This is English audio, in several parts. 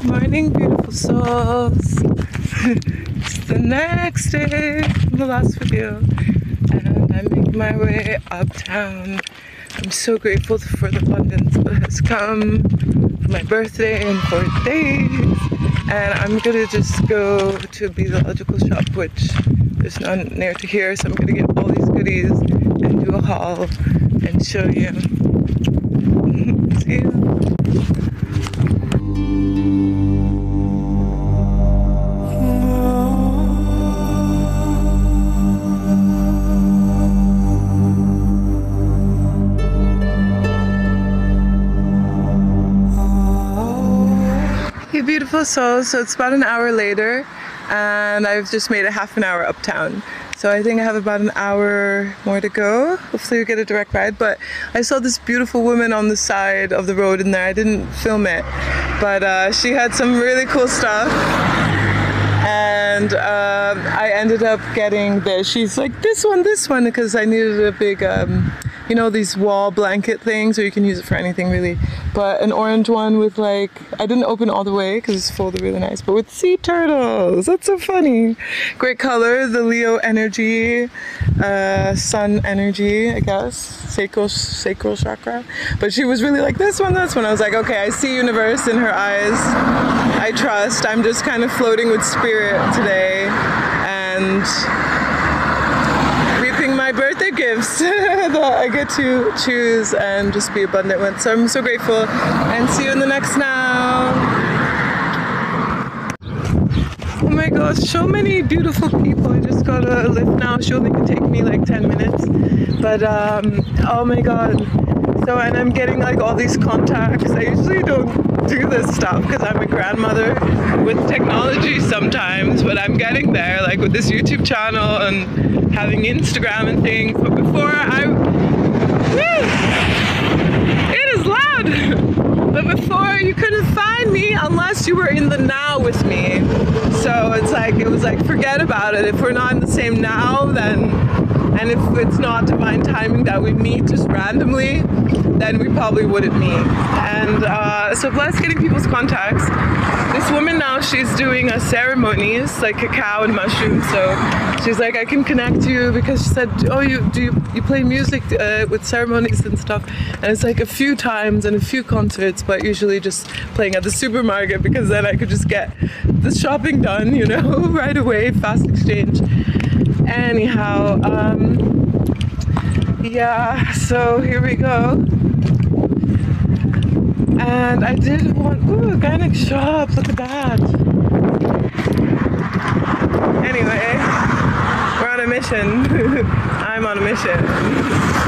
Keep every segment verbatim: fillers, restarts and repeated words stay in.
Morning, beautiful souls. It's the next day from the last video, and I'm making my way uptown. I'm so grateful for the abundance that has come for my birthday in four days, and I'm gonna just go to the Beadological shop, which there's none near to here, so I'm gonna get all these goodies and do a haul and show you. See you. Beautiful souls. So it's about an hour later and I've just made a half an hour uptown, so I think I have about an hour more to go. Hopefully we get a direct ride, but I saw this beautiful woman on the side of the road in there. I didn't film it, but uh, she had some really cool stuff, and uh, I ended up getting this. She's like, this one, this one, because I needed a big um, you know, these wall blanket things, or you can use it for anything really, but an orange one with, like, I didn't open it all the way because it's folded really nice, but with sea turtles. That's so funny. Great color, the Leo energy, uh, sun energy, I guess, sacral, sacral chakra. But she was really like, this one, this one. I was like, okay, I see universe in her eyes. I trust. I'm just kind of floating with spirit today and reaping my birthday gifts that I get to choose and just be abundant with. So I'm so grateful, and see you in the next now. Oh my gosh, so many beautiful people. I just got a lift now. She only could take me like ten minutes, but um, oh my god. So, and I'm getting like all these contacts. I usually don't do this stuff because I'm a grandmother with technology sometimes, but I'm getting there, like with this YouTube channel and having Instagram and things. But before I, woo, it is loud. But before you couldn't find me unless you were in the now with me. So it's like, it was like, forget about it. If we're not in the same now, then, and if it's not divine timing that we meet just randomly, then we probably wouldn't meet. And uh, so blessed getting people's contacts. This woman now, she's doing a ceremonies, like cacao and mushrooms. So she's like, I can connect you, because she said, oh, you do you, you play music uh, with ceremonies and stuff? And it's like a few times and a few concerts, but usually just playing at the supermarket, because then I could just get the shopping done, you know, right away, fast exchange. Anyhow, um, yeah, so here we go. And I did want, ooh, organic shop, look at that. Anyway, we're on a mission. I'm on a mission.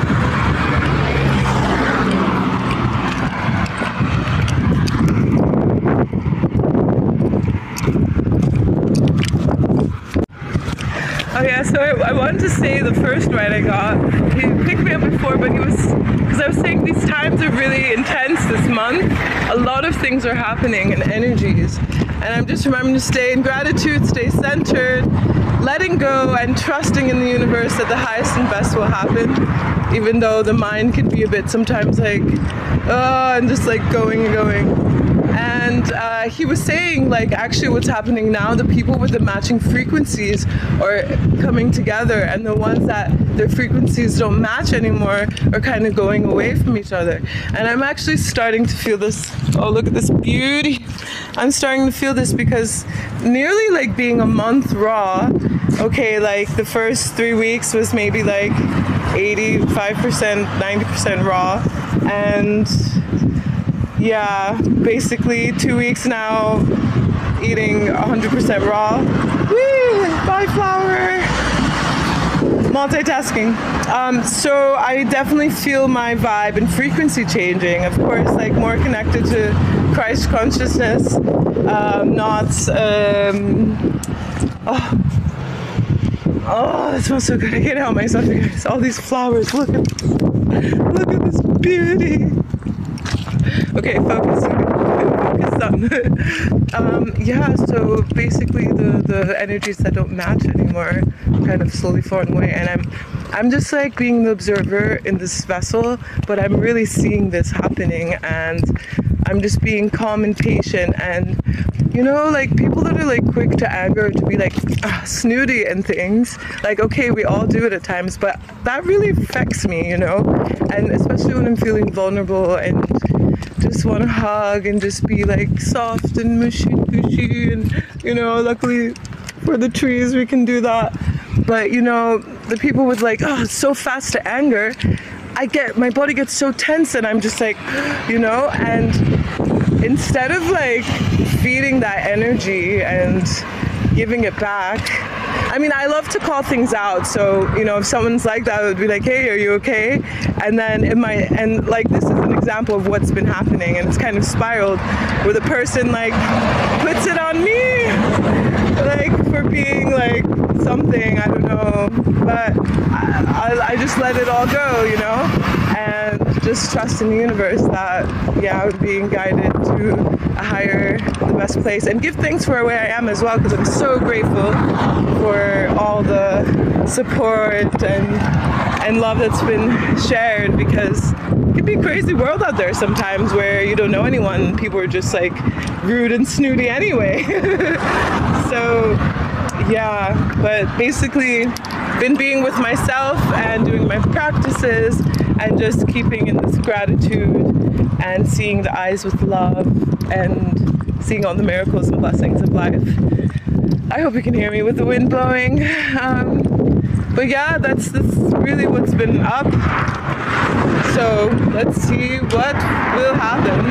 Oh yeah, so I, I wanted to say the first ride I got, he picked me up before, but he was, because I was saying these times are really intense this month. A lot of things are happening and energies. And I'm just remembering to stay in gratitude, stay centered, letting go and trusting in the universe that the highest and best will happen. Even though the mind can be a bit sometimes like, oh, and just like going and going. And uh, he was saying, like, actually what's happening now, the people with the matching frequencies are coming together, and the ones that their frequencies don't match anymore are kind of going away from each other. And I'm actually starting to feel this. Oh, look at this beauty. I'm starting to feel this because nearly like being a month raw, okay, like the first three weeks was maybe like eighty-five percent, ninety percent raw, and yeah, basically two weeks now eating one hundred percent raw. Whee! Bye, flower! Multitasking. Um, so I definitely feel my vibe and frequency changing. Of course, like more connected to Christ consciousness, um, not, um, oh, oh, that smells so good. I can't help myself, you guys. All these flowers, look at, look at this beauty. Okay, focus. Focus on. um, yeah, so basically the, the energies that don't match anymore kind of slowly falling away, and I'm I'm just like being the observer in this vessel, but I'm really seeing this happening, and I'm just being calm and patient. And you know, like people that are like quick to anger, to be like uh, snooty and things, like okay, we all do it at times, but that really affects me, you know. And especially when I'm feeling vulnerable and just want to hug and just be like soft and mushy gushy, and you know, luckily for the trees we can do that. But you know, the people with like, oh, it's so fast to anger, I get, my body gets so tense and I'm just like, you know, and instead of like feeding that energy and giving it back, I mean, I love to call things out. So, you know, if someone's like that, I would be like, hey, are you okay? And then it might, and like this is an example of what's been happening, and it's kind of spiraled where the person like puts it on me, like for being like something, I don't know, but I, I, I just let it all go, you know, and just trust in the universe that, yeah, I'm being guided to a higher, the best place, and give thanks for where I am as well, because I'm so grateful for all the support and and love that's been shared, because it can be a crazy world out there sometimes where you don't know anyone, people are just like rude and snooty anyway. So yeah, but basically been being with myself and doing my practices and just keeping in this gratitude and seeing the eyes with love and seeing all the miracles and blessings of life. I hope you can hear me with the wind blowing. Um, but yeah, that's, that's really what's been up. So let's see what will happen.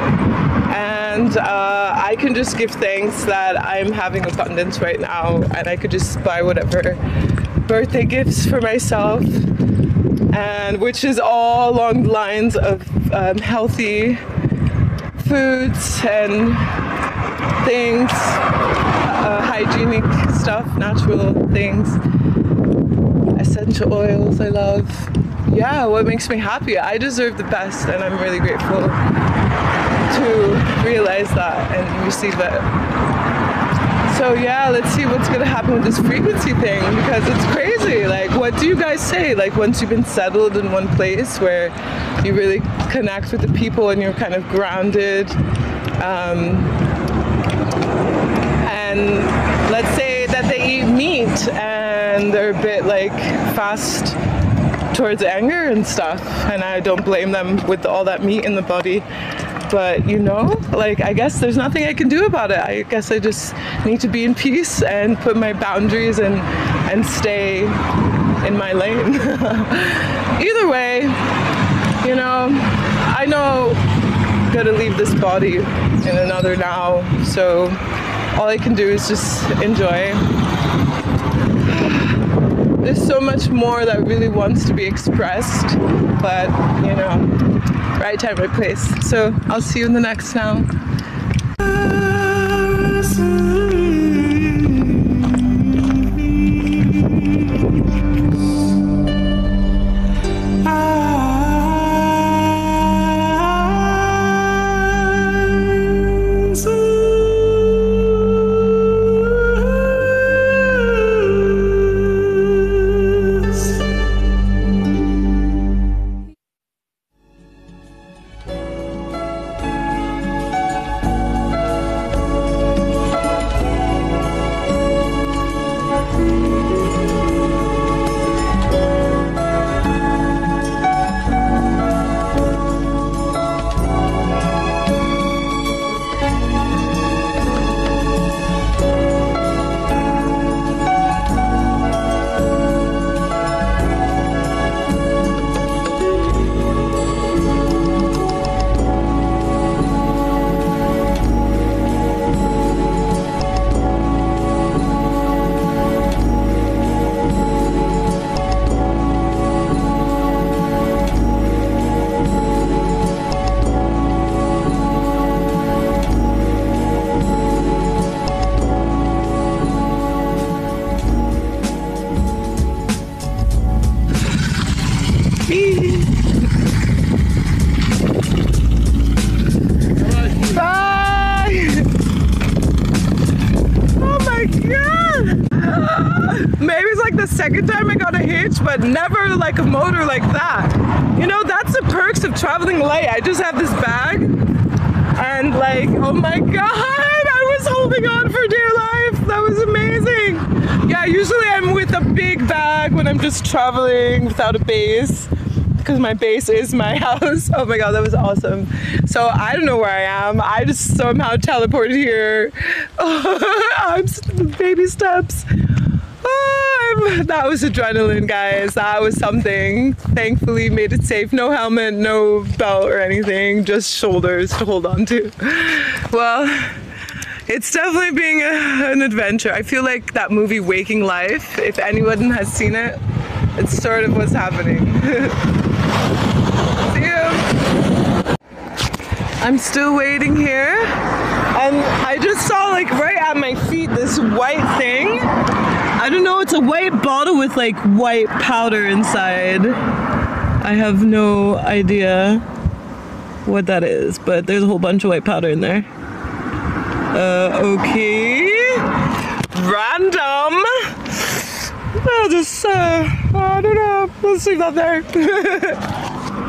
And uh, I can just give thanks that I'm having abundance right now, and I could just buy whatever birthday gifts for myself, and which is all along the lines of um, healthy foods and things, uh, hygienic stuff, natural things, essential oils I love. Yeah, what makes me happy. I deserve the best, and I'm really grateful to realize that and receive it. So yeah, let's see what's gonna happen with this frequency thing, because it's crazy. Like, what do you guys say? Like, once you've been settled in one place where you really connect with the people and you're kind of grounded, um, and let's say that they eat meat and they're a bit like fast towards anger and stuff, and I don't blame them with all that meat in the body. But you know, like, I guess there's nothing I can do about it. I guess I just need to be in peace and put my boundaries and and stay in my lane. Either way, you know, I know I'm gonna leave this body in another now, so all I can do is just enjoy. There's so much more that really wants to be expressed, but you know, right time, right place. So I'll see you in the next now. Maybe it's like the second time I got a hitch, but never like a motor like that. You know, that's the perks of traveling light. I just have this bag And like, oh my god, I was holding on for dear life. That was amazing. Yeah, usually I'm with a big bag when I'm just traveling without a base, because my base is my house. Oh my god, that was awesome. So I don't know where I am. I just somehow teleported here. Oh, I'm baby steps. Oh, that was adrenaline, guys. That was something. Thankfully made it safe. No helmet, no belt or anything, just shoulders to hold on to. Well, it's definitely being a, an adventure. I feel like that movie Waking Life, if anyone has seen it, it's sort of what's happening. See you. I'm still waiting here, and I just saw like right at my feet this white thing. I don't know, it's a white bottle with like white powder inside. I have no idea what that is, but there's a whole bunch of white powder in there. Uh, okay. Random. I'll just, uh, I don't know, let's leave that there.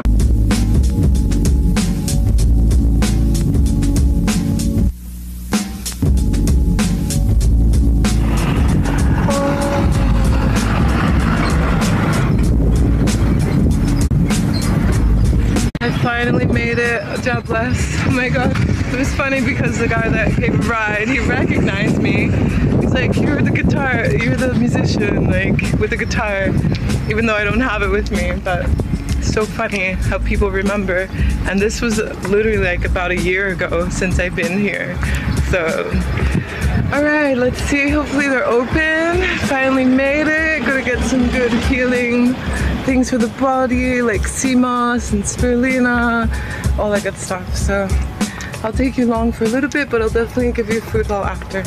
Finally made it. God bless. Oh my god. It was funny because the guy that gave a ride, he recognized me. He's like, you're the guitar, you're the musician, like, with the guitar, even though I don't have it with me. But it's so funny how people remember. And this was literally like about a year ago since I've been here. So, alright, let's see. Hopefully they're open. Finally made it. Gonna get some good healing things for the body, like sea moss and spirulina, all that good stuff. So I'll take you along for a little bit, but I'll definitely give you a food haul after.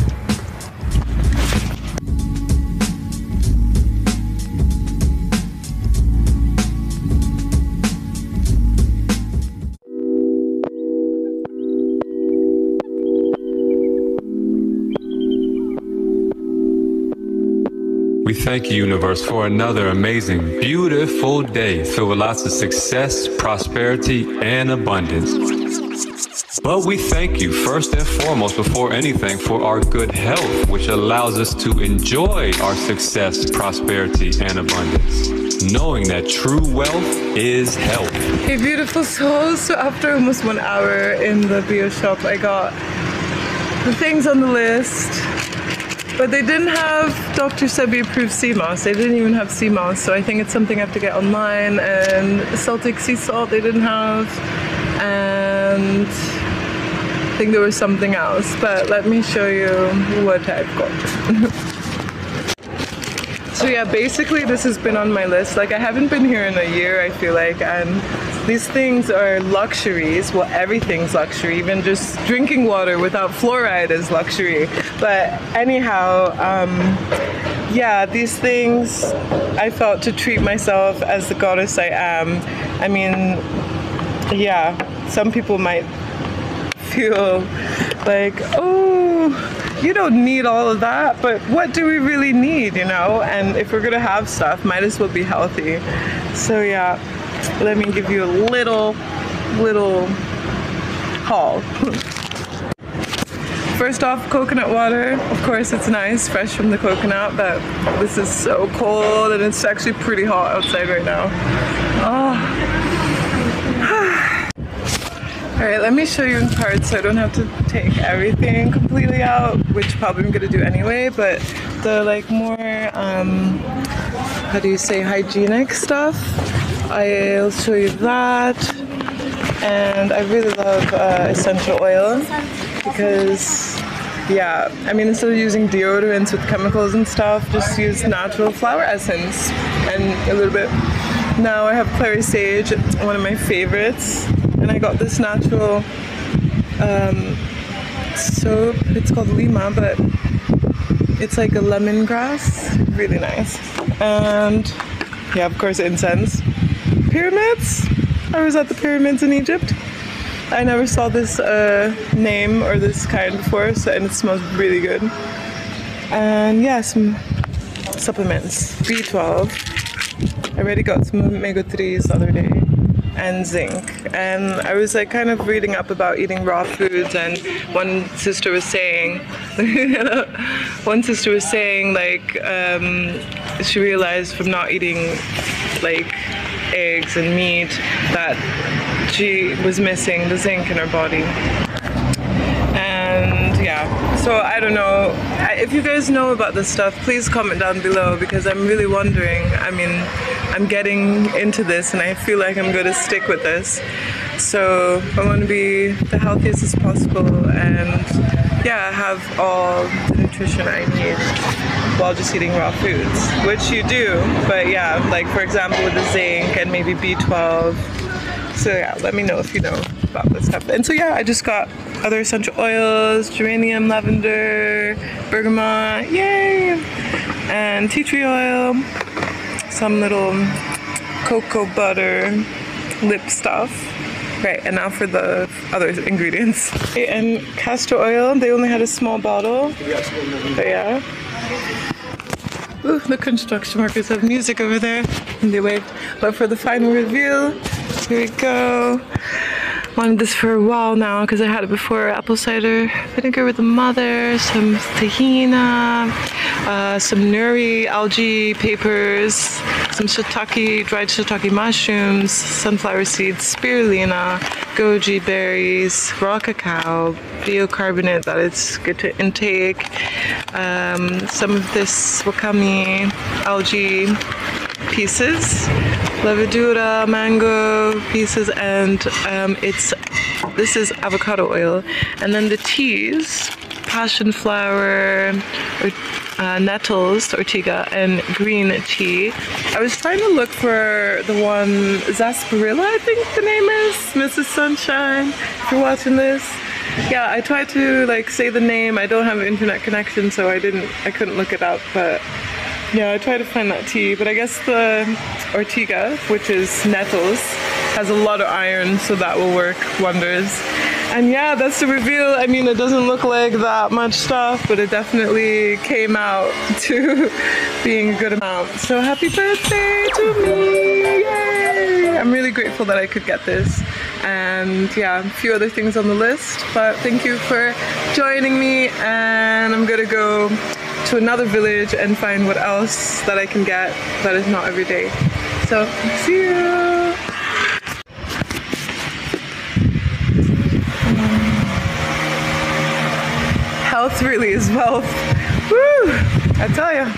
We thank you, universe, for another amazing, beautiful day filled with lots of success, prosperity, and abundance. But we thank you first and foremost, before anything, for our good health, which allows us to enjoy our success, prosperity, and abundance, knowing that true wealth is health. Hey beautiful souls, so after almost one hour in the bio shop, I got the things on the list. But they didn't have Doctor Sebi approved sea moss. They didn't even have sea moss, so I think it's something I have to get online. And Celtic sea salt they didn't have, and I think there was something else. But let me show you what I've got. So yeah, basically this has been on my list. Like I haven't been here in a year, I feel like, and these things are luxuries. Well, everything's luxury. Even just drinking water without fluoride is luxury. But anyhow, um, yeah, these things I felt to treat myself as the goddess I am. I mean, yeah, some people might feel like, oh, you don't need all of that, but what do we really need, you know? And if we're gonna have stuff, might as well be healthy. So yeah, let me give you a little, little haul. First off, coconut water. Of course, it's nice, fresh from the coconut, but this is so cold and it's actually pretty hot outside right now. Oh. All right, let me show you in parts so I don't have to take everything completely out, which probably I'm gonna do anyway, but the like more, um, how do you say, hygienic stuff, I'll show you that. And I really love uh, essential oil because, yeah, I mean, instead of using deodorants with chemicals and stuff, just use natural flower essence and a little bit. Now I have clary sage, one of my favorites. And I got this natural um, soap. It's called Lima, but it's like a lemongrass. Really nice. And yeah, of course, incense. Pyramids. I was at the pyramids in Egypt. I never saw this uh, name or this kind before, so, and it smells really good. And yeah, some supplements. B twelve. I already got some omega threes the other day. and zinc. And I was like kind of reading up about eating raw foods, and one sister was saying, one sister was saying like um, she realized from not eating like eggs and meat that she was missing the zinc in her body. And yeah, so I don't know, if you guys know about this stuff, please comment down below, because I'm really wondering. I mean, I'm getting into this and I feel like I'm going to stick with this, so I want to be the healthiest as possible and yeah, have all the nutrition I need while just eating raw foods, which you do, but yeah, like for example with the zinc and maybe B twelve. So yeah, let me know if you know about this stuff. And so yeah, I just got other essential oils, geranium, lavender, bergamot, yay! And tea tree oil, some little cocoa butter, lip stuff. Right, and now for the other ingredients. And castor oil, they only had a small bottle, but yeah. Ooh, the construction workers have music over there, and they wave. But for the final reveal, here we go. Wanted this for a while now because I had it before. Apple cider vinegar with the mother, some tahina, uh, some nuri algae papers, some shiitake, dried shiitake mushrooms, sunflower seeds, spirulina, goji berries, raw cacao, biocarbonate that it's good to intake, um, some of this wakame algae pieces, levadura, mango pieces, and um, it's this is avocado oil. And then the teas, passion flower, or, uh, nettles, ortiga, and green tea. I was trying to look for the one, Sarsaparilla, I think the name is, Missus Sunshine, if you're watching this. Yeah, I tried to like say the name. I don't have an internet connection, so I didn't, I couldn't look it up, but yeah, I tried to find that tea, but I guess the ortiga, which is nettles, has a lot of iron, so that will work wonders. And yeah, that's the reveal. I mean, it doesn't look like that much stuff, but it definitely came out to being a good amount. So happy birthday to me! Yay! I'm really grateful that I could get this. And yeah, a few other things on the list, but thank you for joining me, and I'm gonna go to another village and find what else that I can get that is not every day. So, see you! Health really is wealth. Woo! I tell ya.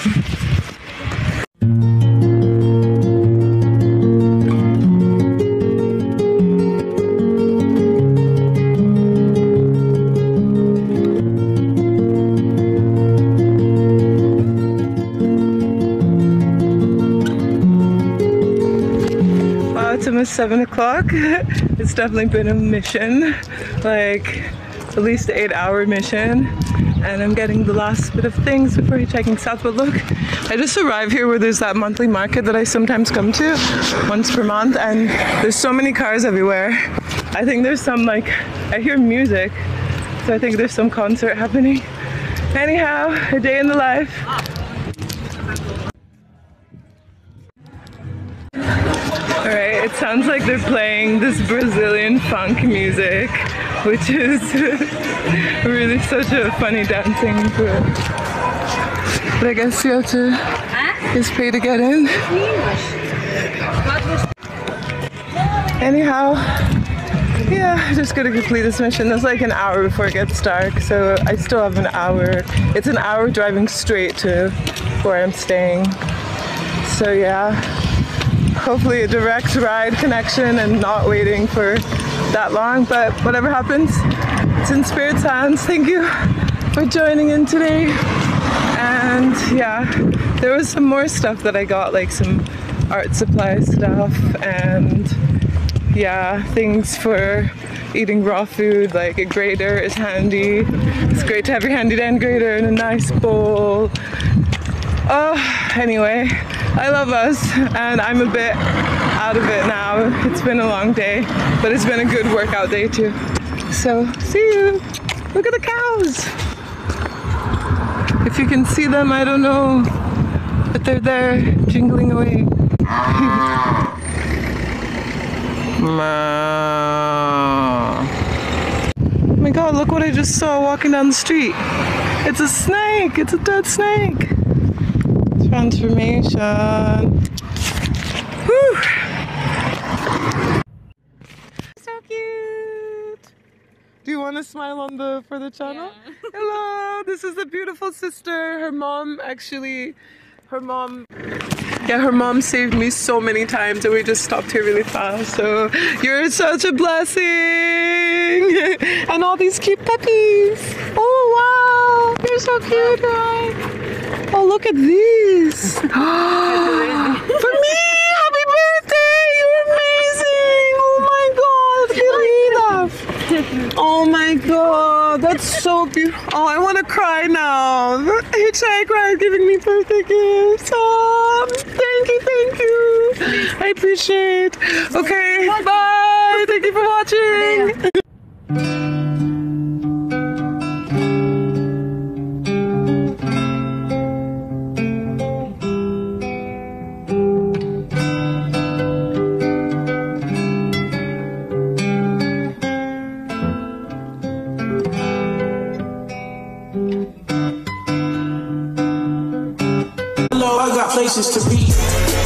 It's almost seven o'clock. It's definitely been a mission, like at least eight hour mission, and I'm getting the last bit of things before hitchhiking south. But look, I just arrived here where there's that monthly market that I sometimes come to once per month, and there's so many cars everywhere. I think there's some, like, I hear music, so I think there's some concert happening. Anyhow, a day in the life. Alright, it sounds like they're playing this Brazilian funk music, which is really such a funny dancing to it. But I guess you have to just pay to get in. Anyhow, yeah, just gonna complete this mission. There's like an hour before it gets dark, so I still have an hour. It's an hour driving straight to where I'm staying. So yeah. Hopefully a direct ride connection and not waiting for that long, but whatever happens, it's in Spirit's hands. Thank you for joining in today. And yeah, there was some more stuff that I got, like some art supply stuff and yeah, things for eating raw food, like a grater is handy. It's great to have your handy dandy grater in a nice bowl. Oh, anyway, I love us, and I'm a bit out of it now. It's been a long day, but it's been a good workout day too. So, see you! Look at the cows! If you can see them, I don't know, but they're there, jingling away. Oh my god, look what I just saw walking down the street. It's a snake. It's a dead snake. Transformation. Whew. So cute. Do you want to smile on the for the channel? Yeah. Hello. This is the beautiful sister. Her mom actually, her mom. Yeah, her mom saved me so many times and we just stopped here really fast. So you're such a blessing. And all these cute puppies. Oh wow, you're so cute, right? Oh, look at these. For me, happy birthday. You're amazing. Oh my god, oh my god, that's so beautiful. Oh, I want to cry now. Hitchhiker is giving me birthday gifts. Oh, thank you, thank you. I appreciate. Okay, bye. Thank you for watching. I got places to be.